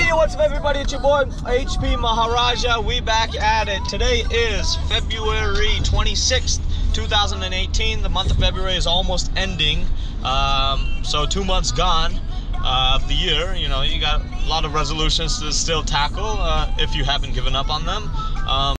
Hey, what's up everybody, it's your boy HP Maharaja. We back at it. Today is February 26th, 2018. The month of February is almost ending. So 2 months gone of the year. You know, you got a lot of resolutions to still tackle if you haven't given up on them.